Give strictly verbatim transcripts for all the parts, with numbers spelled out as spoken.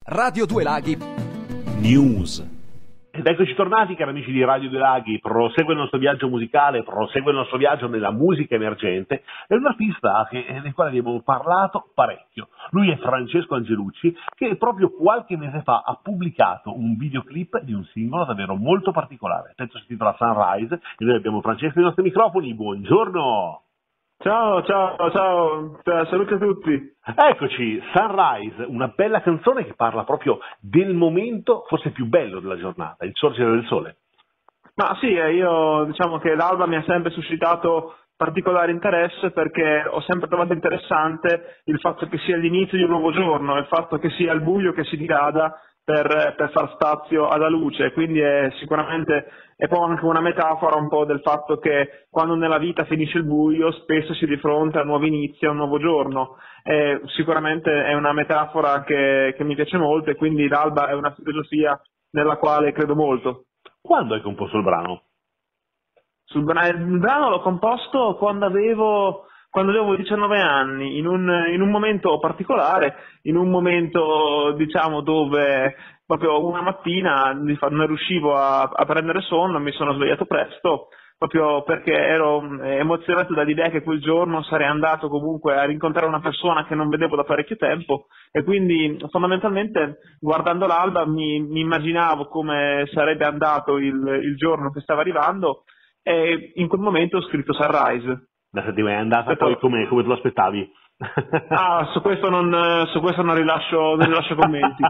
Radio Due Laghi News. Ed eccoci tornati, cari amici di Radio Due Laghi. Prosegue il nostro viaggio musicale, prosegue il nostro viaggio nella musica emergente. È un artista che, del quale abbiamo parlato parecchio. Lui è Francesco Angelucci, che proprio qualche mese fa ha pubblicato un videoclip di un singolo davvero molto particolare. Il pezzo si intitola Sunrise e noi abbiamo Francesco ai nostri microfoni. Buongiorno! Ciao, ciao, ciao, saluti a tutti. Eccoci, Sunrise, una bella canzone che parla proprio del momento forse più bello della giornata, il sorgere del sole. Ma sì, io diciamo che l'alba mi ha sempre suscitato particolare interesse perché ho sempre trovato interessante il fatto che sia l'inizio di un nuovo giorno, il fatto che sia il buio che si dirada per, per far spazio alla luce, quindi è sicuramente è poi anche una metafora un po' del fatto che quando nella vita finisce il buio spesso si è di fronte a nuovi inizi, a un nuovo giorno. Eh, sicuramente è una metafora che, che mi piace molto e quindi l'alba è una filosofia nella quale credo molto. Quando hai composto il brano? Sul, il brano l'ho composto quando avevo, quando avevo diciannove anni, in un, in un momento particolare, in un momento diciamo dove proprio una mattina non riuscivo a, a prendere sonno, mi sono svegliato presto, proprio perché ero emozionato dall'idea che quel giorno sarei andato comunque a rincontrare una persona che non vedevo da parecchio tempo e quindi fondamentalmente guardando l'alba mi, mi immaginavo come sarebbe andato il, il giorno che stava arrivando e in quel momento ho scritto Sunrise. La settimana è andata poi come, come te lo aspettavi? Ah, su questo non, su questo non rilascio, non rilascio commenti.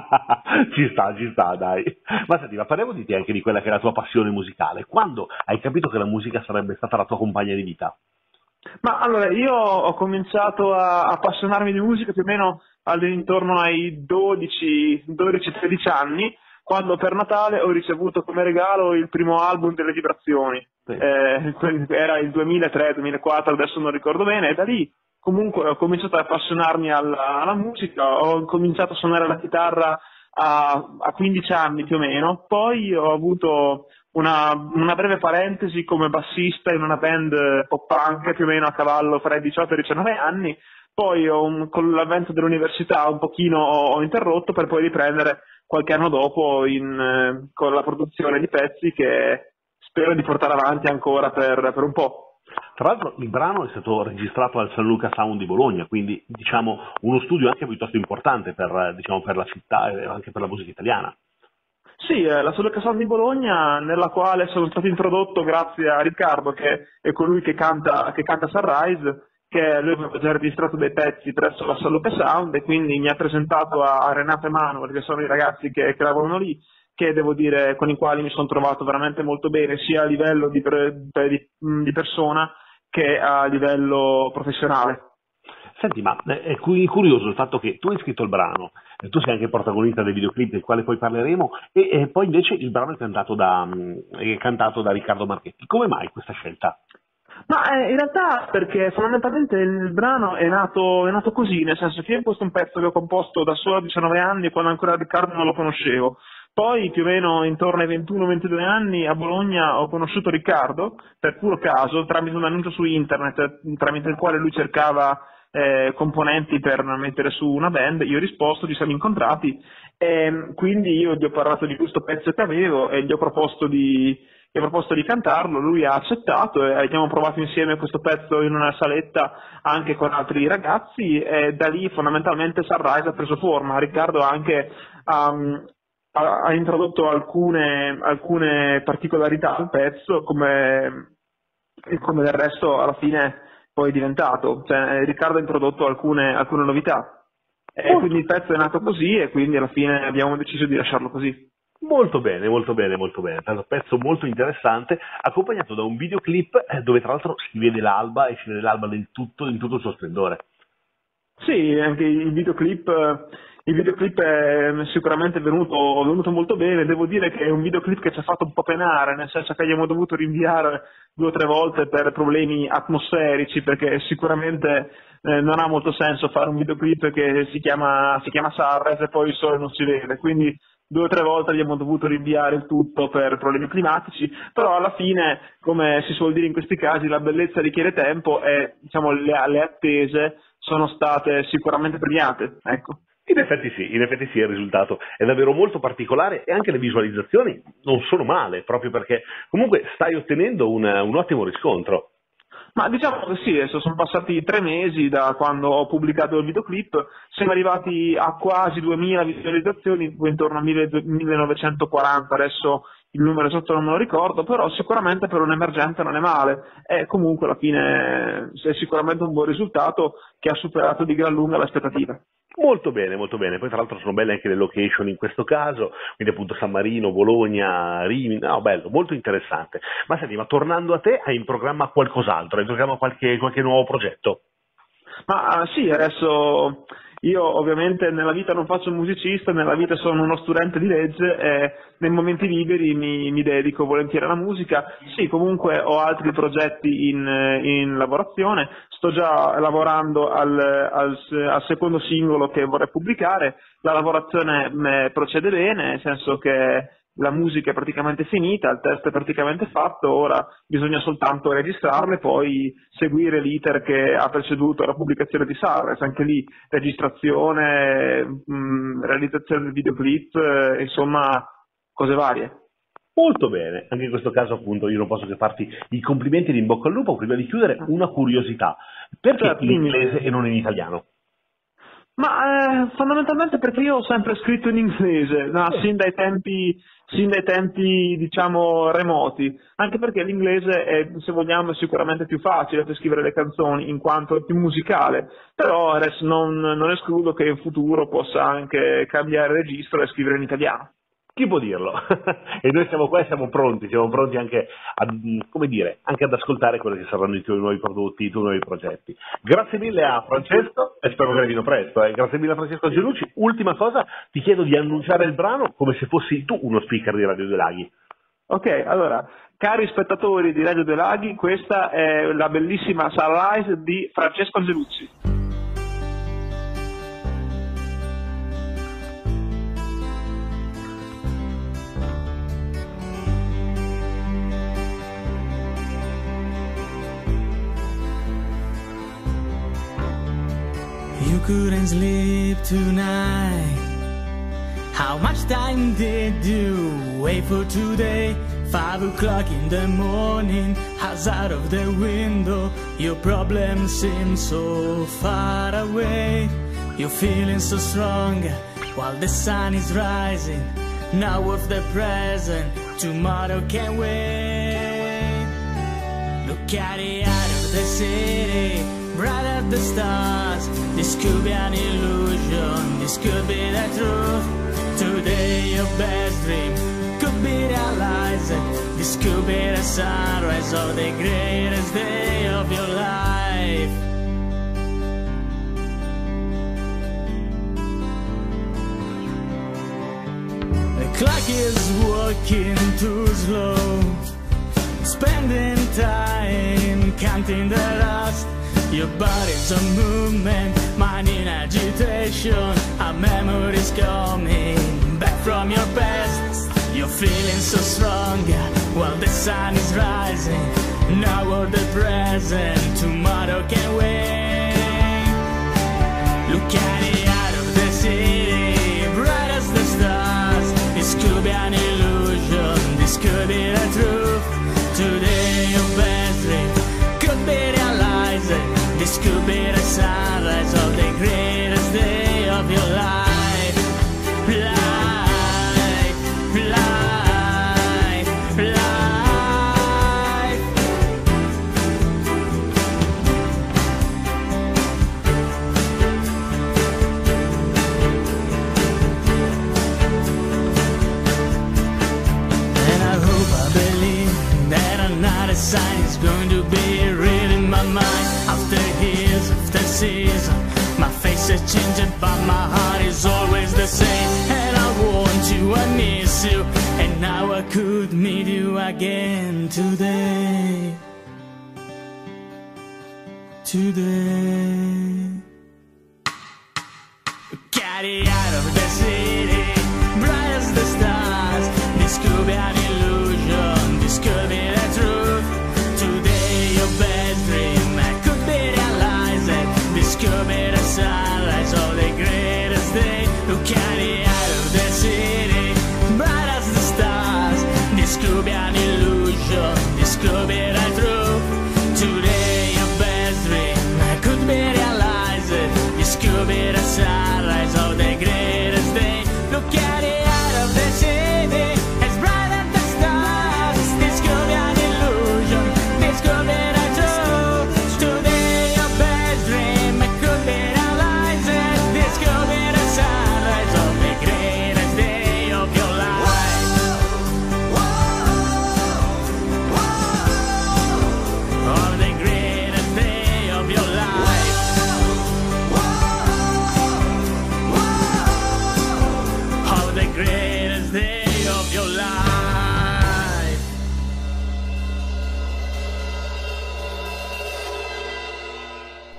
Ci sta, ci sta, dai. Ma senti, ma parliamo di te anche di quella che è la tua passione musicale. Quando hai capito che la musica sarebbe stata la tua compagna di vita? Ma allora, io ho cominciato a appassionarmi di musica più o meno all'intorno ai dodici tredici anni, quando per Natale ho ricevuto come regalo il primo album delle Vibrazioni. Sì. Eh, era il duemilatré duemilaquattro, adesso non ricordo bene, e da lì comunque ho cominciato ad appassionarmi alla, alla musica, ho cominciato a suonare la chitarra a, a quindici anni più o meno, poi ho avuto una, una breve parentesi come bassista in una band pop punk più o meno a cavallo fra i diciotto e i diciannove anni, poi ho, con l'avvento dell'università un pochino ho, ho interrotto per poi riprendere qualche anno dopo in, eh, con la produzione di pezzi che spero di portare avanti ancora per, per un po'. Tra l'altro il brano è stato registrato al San Luca Sound di Bologna, quindi diciamo uno studio anche piuttosto importante per, diciamo, per la città e anche per la musica italiana. Sì, eh, la San Luca Sound di Bologna, nella quale sono stato introdotto grazie a Riccardo, che è colui che canta, che canta Sunrise, che lui aveva già registrato dei pezzi presso la San Luca Sound e quindi mi ha presentato a, a Renato e Manuel, che sono i ragazzi che, che lavorano lì, che devo dire con i quali mi sono trovato veramente molto bene, sia a livello di, di, di persona che a livello professionale. Senti, ma è curioso il fatto che tu hai scritto il brano, tu sei anche protagonista del videoclip del quale poi parleremo, e, e poi invece il brano è cantato da, è cantato da Riccardo Marchetti. Come mai questa scelta? Ma eh, in realtà perché fondamentalmente il brano è nato, è nato così, nel senso che io questo è un pezzo che ho composto da solo a diciannove anni, quando ancora Riccardo non lo conoscevo. Poi più o meno intorno ai ventuno ventidue anni a Bologna ho conosciuto Riccardo per puro caso tramite un annuncio su internet tramite il quale lui cercava eh, componenti per mettere su una band. Io ho risposto, ci siamo incontrati e quindi io gli ho parlato di questo pezzo che avevo e gli ho proposto di, gli ho proposto di cantarlo, lui ha accettato e abbiamo provato insieme questo pezzo in una saletta anche con altri ragazzi e da lì fondamentalmente Sunrise ha preso forma. Riccardo ha anche um, ha introdotto alcune, alcune particolarità al pezzo, come, come del resto alla fine poi è diventato. Cioè, Riccardo ha introdotto alcune, alcune novità. E molto. Quindi il pezzo è nato così e quindi alla fine abbiamo deciso di lasciarlo così. Molto bene, molto bene, molto bene. È un pezzo molto interessante, accompagnato da un videoclip dove tra l'altro si vede l'alba e si vede l'alba del tutto, in tutto il suo splendore. Sì, anche il videoclip... Il videoclip è sicuramente venuto, venuto molto bene, devo dire che è un videoclip che ci ha fatto un po' penare, nel senso che abbiamo dovuto rinviare due o tre volte per problemi atmosferici, perché sicuramente eh, non ha molto senso fare un videoclip che si chiama, si chiama Sunrise e poi il sole non si vede, quindi due o tre volte abbiamo dovuto rinviare il tutto per problemi climatici, però alla fine, come si suol dire in questi casi, la bellezza richiede tempo e diciamo, le, le attese sono state sicuramente premiate, ecco. In effetti sì, in effetti sì, il risultato è davvero molto particolare e anche le visualizzazioni non sono male, proprio perché comunque stai ottenendo un, un ottimo riscontro. Ma diciamo che sì, adesso sono passati tre mesi da quando ho pubblicato il videoclip, siamo arrivati a quasi duemila visualizzazioni, intorno a millenovecentoquaranta, adesso il numero esatto non me lo ricordo, però sicuramente per un emergente non è male, e comunque alla fine è sicuramente un buon risultato che ha superato di gran lunga le aspettative. Molto bene, molto bene. Poi tra l'altro sono belle anche le location in questo caso, quindi appunto San Marino, Bologna, Rimini, no, bello, molto interessante. Ma senti, ma tornando a te, hai in programma qualcos'altro? Hai in programma qualche, qualche nuovo progetto? Ma sì, adesso io ovviamente nella vita non faccio un musicista, nella vita sono uno studente di legge e nei momenti liberi mi, mi dedico volentieri alla musica. Sì, comunque ho altri progetti in, in lavorazione, sto già lavorando al, al, al secondo singolo che vorrei pubblicare, la lavorazione procede bene, nel senso che la musica è praticamente finita, il testo è praticamente fatto, ora bisogna soltanto registrarle e poi seguire l'iter che ha preceduto la pubblicazione di Sanremo, anche lì registrazione, mh, realizzazione del videoclip, eh, insomma cose varie. Molto bene, anche in questo caso appunto io non posso che farti i complimenti di in bocca al lupo. Prima di chiudere una curiosità, perché certo, in inglese e non in italiano? Ma eh, fondamentalmente perché io ho sempre scritto in inglese, no, Eh. sin dai tempi, sin dai tempi diciamo remoti, anche perché l'inglese è, se vogliamo, è sicuramente più facile per scrivere le canzoni in quanto è più musicale, però adesso non, non escludo che in futuro possa anche cambiare registro e scrivere in italiano. Chi può dirlo? E noi siamo qua e siamo pronti, siamo pronti anche a, come dire, anche ad ascoltare quelli che saranno i tuoi nuovi prodotti, i tuoi nuovi progetti. Grazie mille a Francesco e spero che arrivino presto. Eh. Grazie mille a Francesco Genucci. Ultima cosa, ti chiedo di annunciare il brano come se fossi tu uno speaker di Radio Due Laghi. Ok, allora, cari spettatori di Radio Due Laghi, questa è la bellissima Sunrise di Francesco Genucci. You couldn't sleep tonight. How much time did you wait for today? Five o'clock in the morning, outside of the window, your problems seem so far away. You're feeling so strong while the sun is rising. Now of the present, tomorrow can't wait. Look at the out of the city, bright as the stars. This could be an illusion, this could be the truth. Today your best dream could be realized. This could be the sunrise of the greatest day of your life. The clock is walking too slow, spending time counting the dust. Your body's a movement, mind in agitation. Our memories coming back from your past. You're feeling so strong while the sun is rising. Now or the present, tomorrow can't wait. Look at it out of the city, bright as the stars. This could be an illusion, this could be the truth. Today your best dream could be realized. This could be the sunrise of the greatest day of your life. Life, life, life. And I hope, I believe that another sign is going to be real in my mind. After years, after season, my face has changed, but my heart is always the same. And I want you, I miss you, and now I could meet you again today. Today. Get it out of the city, bright as the stars. This could be an illusion, this could be the truth. Today your best dream could be realized. This could be the sunrise of the greatest day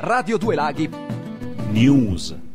Radio Due Laghi. News.